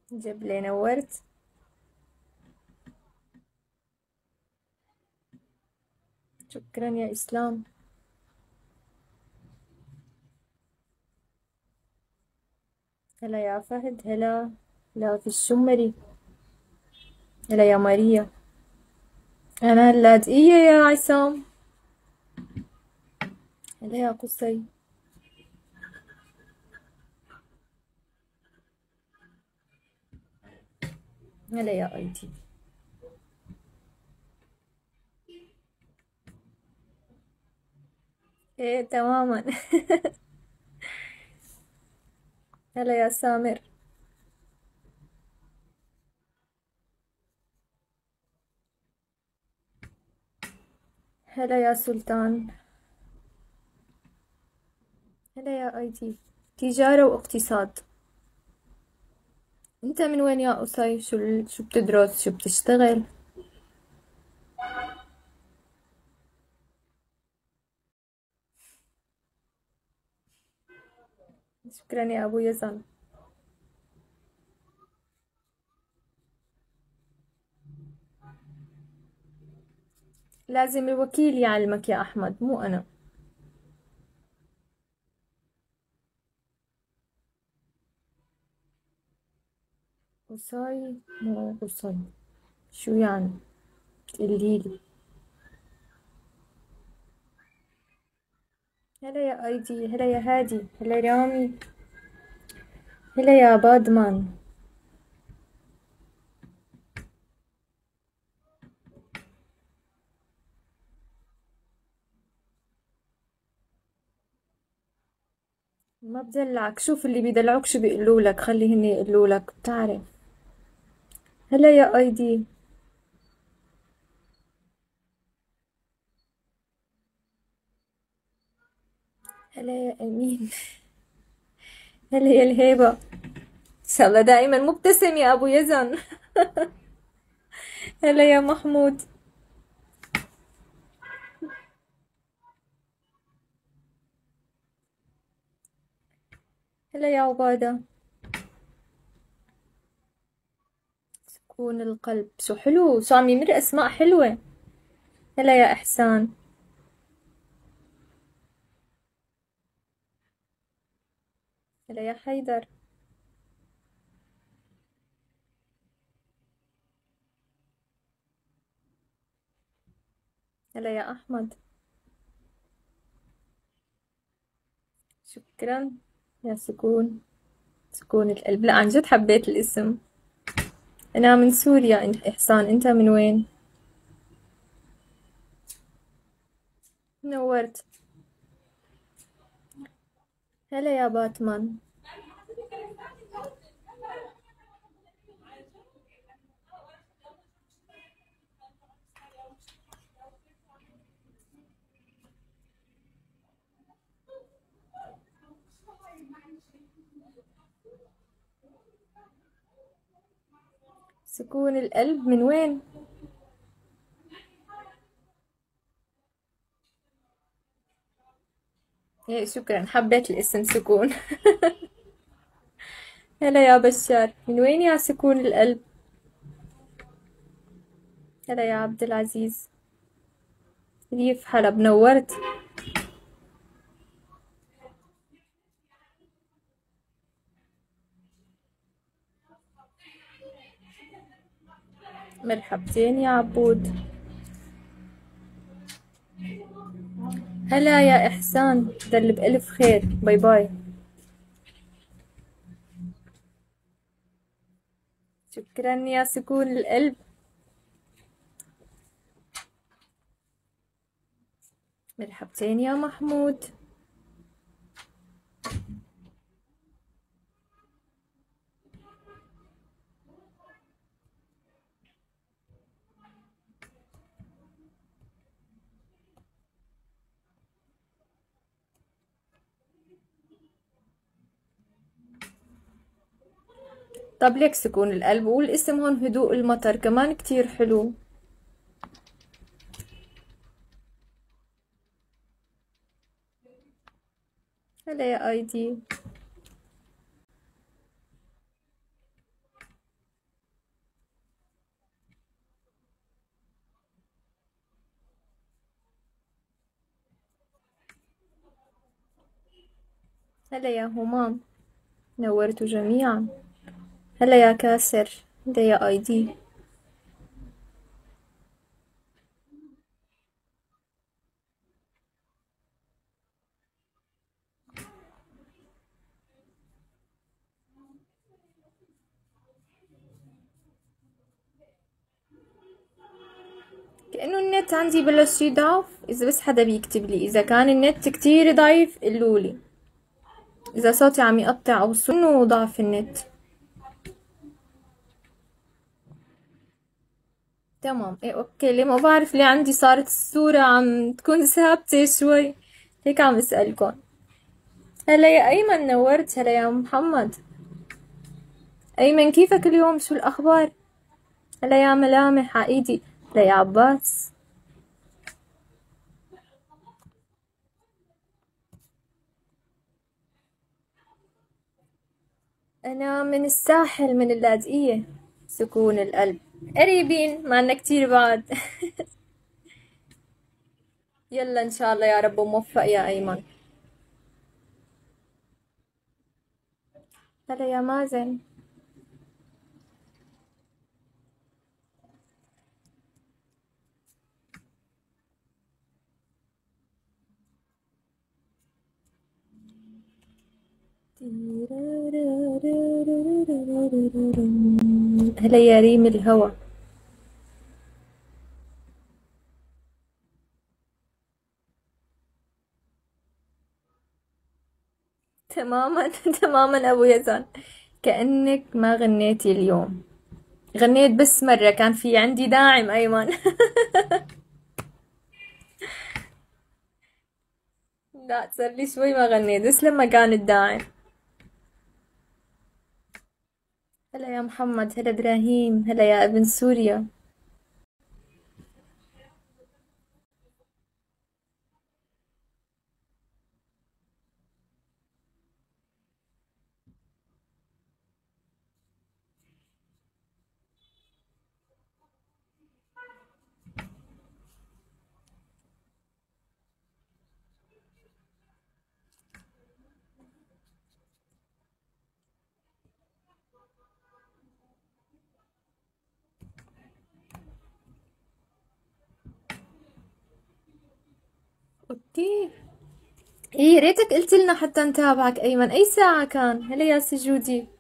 جبلة نورت. شكرا يا إسلام. هلا يا فهد، هلا. هلا في الشمري. هلا يا ماريا. أنا اللاذقية يا عصام. هلا يا قصي. هلا يا أيتي. إيه تماما. هلا يا سامر. هلا يا سلطان. هلا يا أيتي. تجارة واقتصاد. أنت من وين يا قصي؟ شو بتدرس؟ شو بتشتغل؟ شكرا يا أبو يزن. لازم الوكيل يعلمك يا أحمد، مو أنا. قصي مو قصي. شو يعني؟ تقوليلي. هلا يا ايدي. هلا يا هادي. هلا رامي. هلا يا بادمان. ما بدلعك، شوف اللي بيدلعوك شو بيقولوا لك، خليهن يقولوا لك، بتعرف. هلا يا ايدي. هلا يا امين. هلا يا الهيبة. ان شاء الله دائما مبتسم يا ابو يزن. هلا يا محمود. هلا يا عبادة. سكون القلب، شو حلو، شو عم يمر اسماء حلوة. هلا يا احسان. هلا يا حيدر. هلا يا احمد. شكرا يا سكون. سكون القلب، لا عن جد حبيت الاسم. أنا من سوريا. إحسان، أنت من وين؟ نورت. هلا يا باتمان. سكون القلب من وين؟ إيه شكرا، حبيت الاسم سكون. هلا يا بشار، من وين يا سكون القلب؟ هلا يا عبد العزيز. ريف حلب، نورت. مرحبتين يا عبود. هلا يا إحسان، دل بألف خير، باي باي. شكرا يا سكون القلب. مرحبتين يا محمود. طب ليك سكون القلب، والاسم هون هدوء المطر كمان كتير حلو. هلا يا ايدي. هلا يا همام، نورتوا جميعا. هلا يا كاسر. هلا يا اي دي. كأنه النت عندي بلش يضعف. إذا بس حدا بيكتب لي إذا كان النت كتير ضعيف قلولي. إذا صوتي عم يقطع أو إنه ضعف النت. تمام، إيه أوكي. ليه ما بعرف ليه عندي صارت الصورة عم تكون ثابتة شوي. هيك عم أسألكن. هلا يا أيمن، نورت. هلا يا محمد. أيمن كيفك اليوم؟ شو الأخبار؟ هلا يا ملامح عايدي. هلا يا عباس. أنا من الساحل، من اللاذقية. سكون القلب. قريبين، معنا كتير بعد. يلا إن شاء الله يا رب موفق يا أيمن. هلا يا مازن. هلا يا ريم الهوى. تماما. تماما أبو يزن. كأنك ما غنيتي اليوم. غنيت بس مرة، كان في عندي داعم أيمن. لا، صار لي شوي ما غنيت بس لما كان الداعم. هلا يا محمد. هلا إبراهيم. هلا يا ابن سوريا. اوكي. ايه، ريتك قلت لنا حتى نتابعك ايمن. اي ساعة كان؟ هلا يا سجودي.